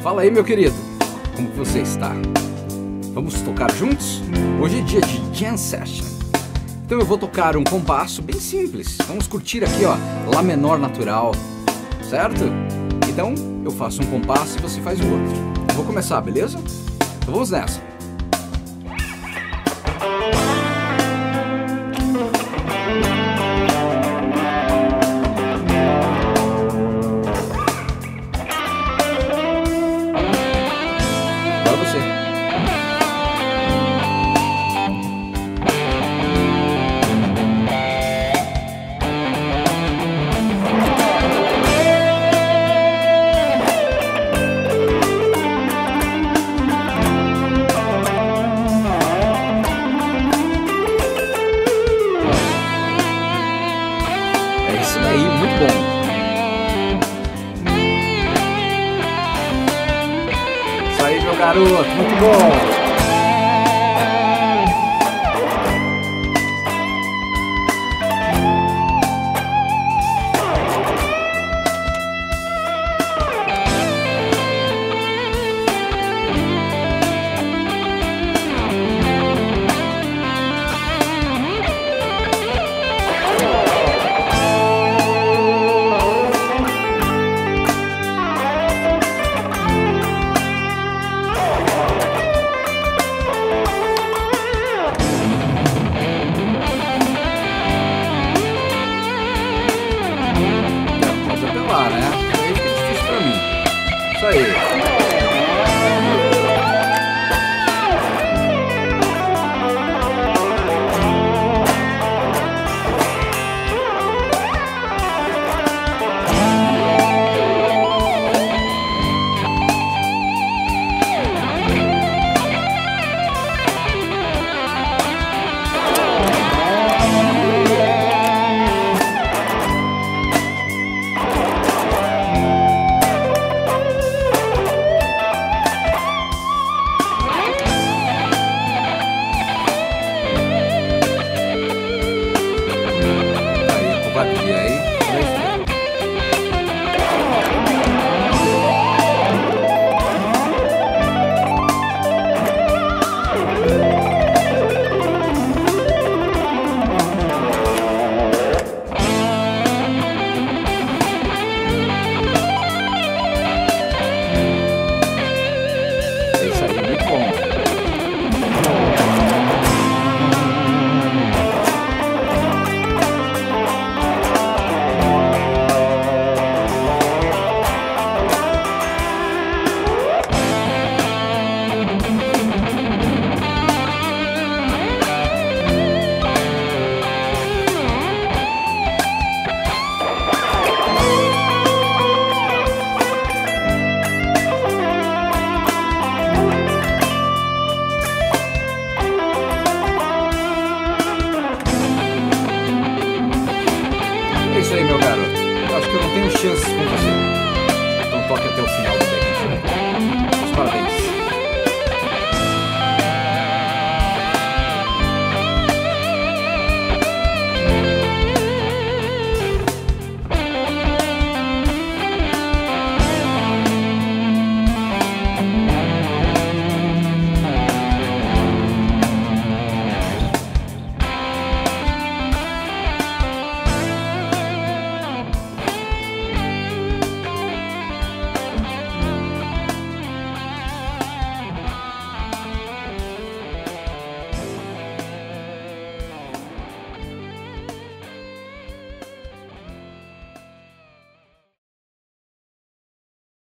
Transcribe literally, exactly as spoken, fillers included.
Fala aí, meu querido, como que você está? Vamos tocar juntos? Hoje é dia de Jam Session. Então eu vou tocar um compasso bem simples. Vamos curtir aqui, ó, Lá menor natural, certo? Então eu faço um compasso e você faz o outro. Eu vou começar, beleza? Então vamos nessa. Agora você. Isso daí, muito bom. Isso aí, meu garoto, muito bom. Né? Aí fica difícil pra mim. Isso aí. E aí? É isso aí, muito bom. É isso aí, meu garoto. Eu acho que eu não tenho chances com você. Então toque até o final.